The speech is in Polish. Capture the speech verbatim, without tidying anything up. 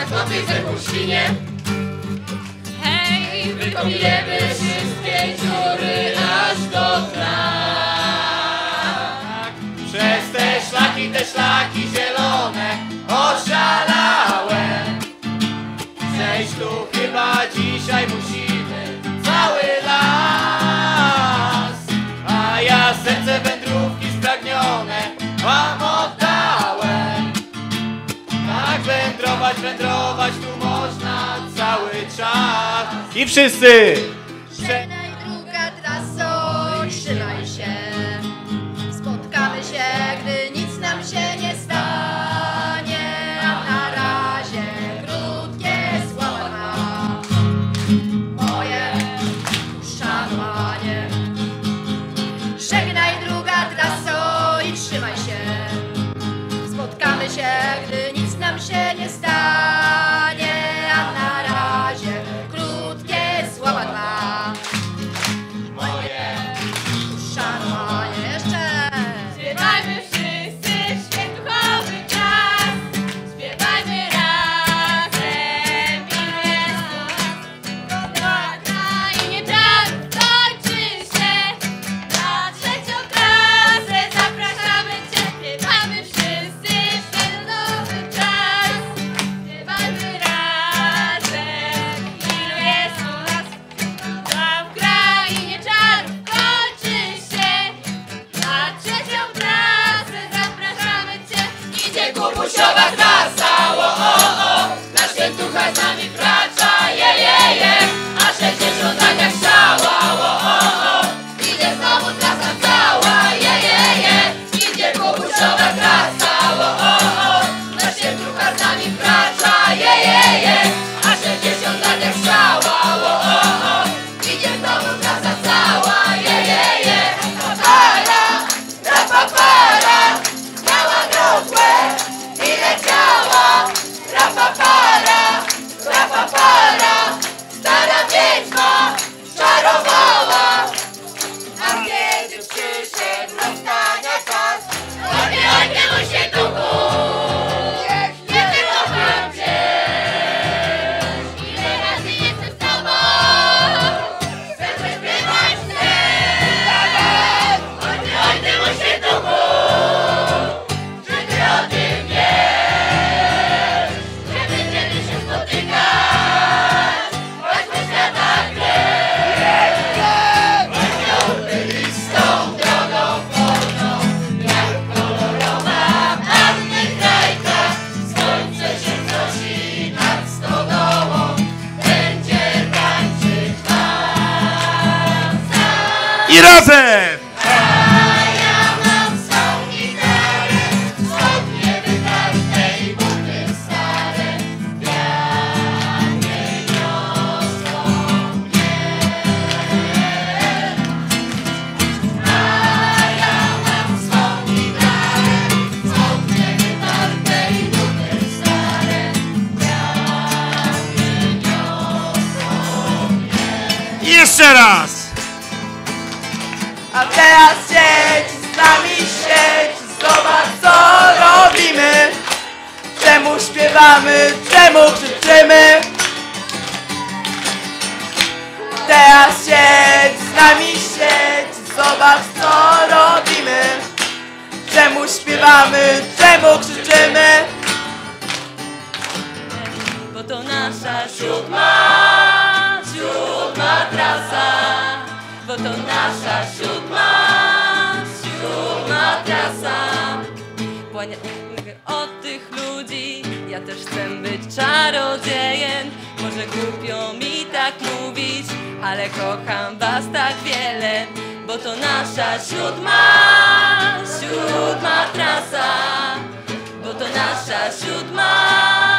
jak złoty zerpuścinie. Hej, wykopujemy wszystkie dziury aż do dna. Przez te szlaki, te szlaki zielone oszalałem. Przejść tu chyba dzisiaj musimy cały las. A ja serce wędrówki spragnione wam oddałem. Tak wędrować, wędrować tu można cały czas. I wszyscy! Żegnaj druga traso, trzymaj się. Spotkamy się, gdy nic nam się nie stanie. A na razie krótkie słowa moje uszanowanie. Żegnaj druga traso i trzymaj się. Spotkamy się, gdy nic nam się nie stanie. A na razie krótkie słowa dwa moje uszanowanie. Jeszcze Śpiewajmy wszyscy świętochowy czas. Śpiewajmy razem i jest na krainie czas kończy się. Na trzecią klasę zapraszamy cię. Śpiewajmy wszyscy świętochowy czas. Śpiewajmy razem, ilu jest nas. A w krainie czas kończy się. Na trzecią klasę zapraszamy cię. Idzie kubusiowa klasa, o, o, o. Na świętucha z nami wkracza, je, je, je. A sześćdziesiąt tak jak strzała, o, o, o. Idzie znowu klasa cała, je, je, je. Idzie kubusiowa klasa, o, o, o. Na świętucha z nami wkracza, je, je, je. A sześćdziesiąt tak jak strzała, o, o, o. Idzie znowu klasa cała, je, je, je. Para, rapapara, miała grotłę i leciała. Rapapara, rapapara, stara wiedźma czarowała. A kiedy przyszedł rozstania czas, ojnie, ojnie, mój świętuchu, nie wykocham cię. Ile razy jestem z tobą, chcę śpiewać chcę. Ojnie, ojnie, mój świętuchu, czy ty o tym wiesz, że będziemy się spotykać, choć po światach wiesz. Ojnie, listą drogą polną, jak kolorowa panny krajka. Słońce się wznosi nad stodołą, będzie tańczyć nam sam. I razem! A ja mam swą gitarę, spodnie wytarte i buty stare. Wianie niosą mnie. A ja mam swą gitarę, spodnie wytarte i buty stare. Wianie niosą mnie. I jeszcze raz! A teraz siedź, z nami siedź, zobacz co robimy. Czemu śpiewamy, czemu krzyczymy. Teraz siedź, z nami siedź, zobacz co robimy. Czemu śpiewamy, czemu krzyczymy. Bo to nasza siódma, siódma trasa. Bo to nasza siódma, siódma trasa. Kłania od tych ludzi, ja też chcę być czarodziejem. Może głupio mi tak mówić, ale kocham was tak wiele. Bo to nasza siódma, siódma trasa. Bo to nasza siódma.